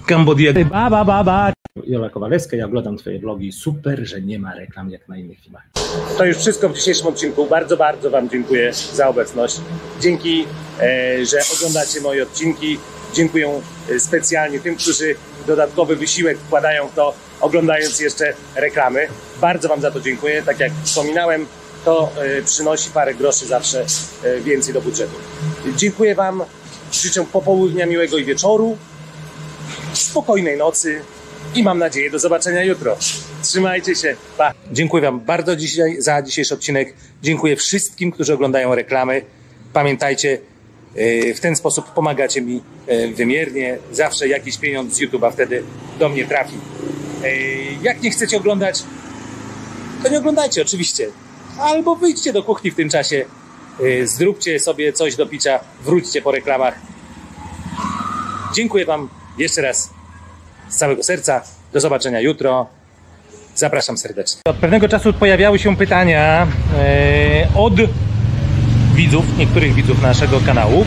Cambodia. Ba. Jola Kowalewska, ja oglądam twoje vlogi. Super, że nie ma reklam jak na innych filmach. To już wszystko w dzisiejszym odcinku. Bardzo, bardzo wam dziękuję za obecność. Dzięki, że oglądacie moje odcinki. Dziękuję specjalnie tym, którzy dodatkowy wysiłek wkładają w to, oglądając jeszcze reklamy. Bardzo wam za to dziękuję. Tak jak wspominałem, to przynosi parę groszy zawsze więcej do budżetu. Dziękuję wam. Życzę popołudnia miłego i wieczoru, spokojnej nocy i mam nadzieję do zobaczenia jutro. Trzymajcie się. Pa. Dziękuję wam bardzo za dzisiejszy odcinek. Dziękuję wszystkim, którzy oglądają reklamy. Pamiętajcie, w ten sposób pomagacie mi wymiernie. Zawsze jakiś pieniądz z YouTube'a wtedy do mnie trafi. Jak nie chcecie oglądać, to nie oglądajcie oczywiście. Albo wyjdźcie do kuchni w tym czasie. Zróbcie sobie coś do picia. Wróćcie po reklamach. Dziękuję wam jeszcze raz z całego serca. Do zobaczenia jutro. Zapraszam serdecznie. Od pewnego czasu pojawiały się pytania od widzów, niektórych widzów naszego kanału.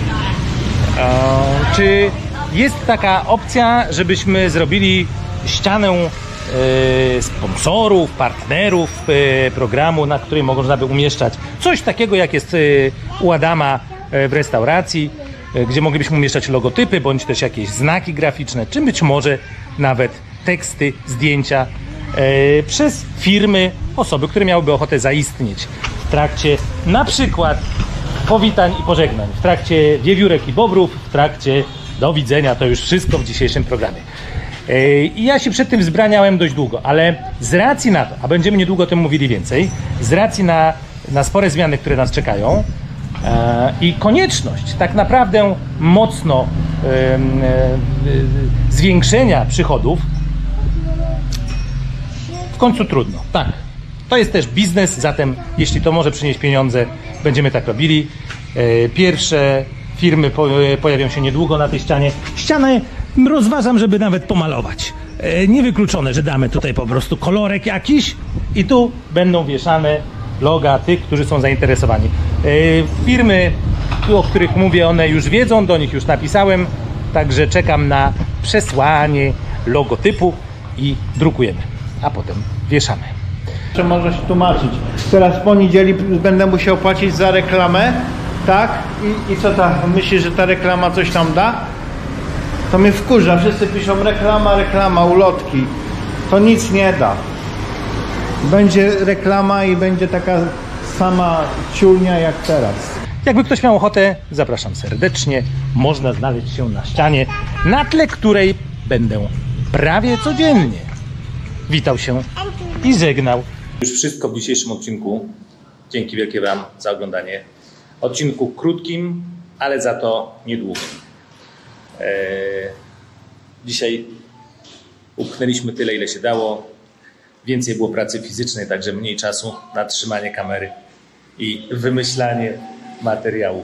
Czy jest taka opcja, żebyśmy zrobili ścianę sponsorów, partnerów programu, na której można by umieszczać coś takiego, jak jest u Adama w restauracji, gdzie moglibyśmy umieszczać logotypy, bądź też jakieś znaki graficzne, czy być może nawet teksty, zdjęcia przez firmy, osoby, które miałyby ochotę zaistnieć w trakcie na przykład powitań i pożegnań, w trakcie wiewiórek i bobrów, w trakcie do widzenia. To już wszystko w dzisiejszym programie. I ja się przed tym wzbraniałem dość długo, ale z racji na to, a będziemy niedługo o tym mówili więcej, z racji na spore zmiany, które nas czekają i konieczność tak naprawdę mocno zwiększenia przychodów, w końcu trudno. Tak, to jest też biznes, zatem jeśli to może przynieść pieniądze, będziemy tak robili. Pierwsze firmy pojawią się niedługo na tej ścianie. Ścianę rozważam, żeby nawet pomalować. Niewykluczone, że damy tutaj po prostu kolorek jakiś i tu będą wieszane loga tych, którzy są zainteresowani. Firmy, o których mówię, one już wiedzą, do nich już napisałem, także czekam na przesłanie logotypu i drukujemy, a potem wieszamy. Możesz tłumaczyć. Teraz w poniedzieli będę musiał płacić za reklamę, tak? I co tam? Myślisz, że ta reklama coś tam da? To mnie wkurza. Wszyscy piszą reklama, ulotki. To nic nie da. Będzie reklama i będzie taka sama ciulnia jak teraz. Jakby ktoś miał ochotę, zapraszam serdecznie. Można znaleźć się na ścianie, na tle której będę prawie codziennie witał się i żegnał. Już wszystko w dzisiejszym odcinku. Dzięki wielkie wam za oglądanie. Odcinku krótkim, ale za to niedługim. Dzisiaj upchnęliśmy tyle, ile się dało. Więcej było pracy fizycznej, także mniej czasu na trzymanie kamery i wymyślanie materiałów.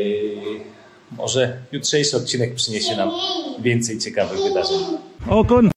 Może jutrzejszy odcinek przyniesie nam więcej ciekawych wydarzeń.